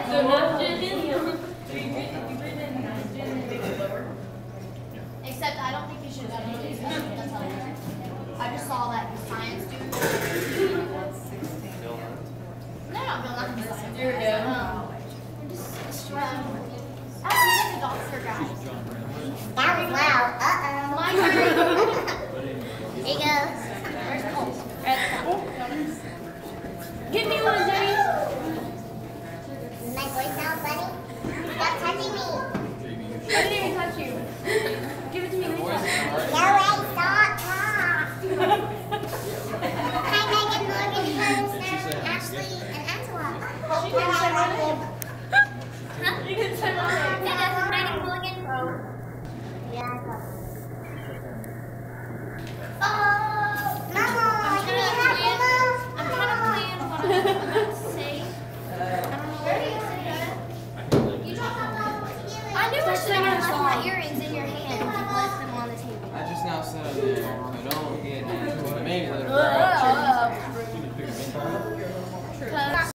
So nitrogen. If you breathe in nitrogen, it makes it lower. Except I don't think you should. That's all. I just saw that science dude. No, not in science. There we go. We're just I don't need a doctor, guys. That was loud. My turn. Here you go. Where's Cole? Give me one, Jenny. Does my voice sound funny? Stop touching me. I didn't even touch you. Give it to me. No way, stop. Hi, Megan, Morgan, Harrison, Ashley, and Angela. She didn't say my name. Huh? You didn't say my name. Hey, that's Megan, Morgan. Yeah, I thought. Oh, Mama, can you help me move? I'm trying to plan what I'm about to say. I don't know what to say. You dropped out the I knew I should have left my earrings in your hand and left them on the table. I just now said I don't get that. Maybe a little bit.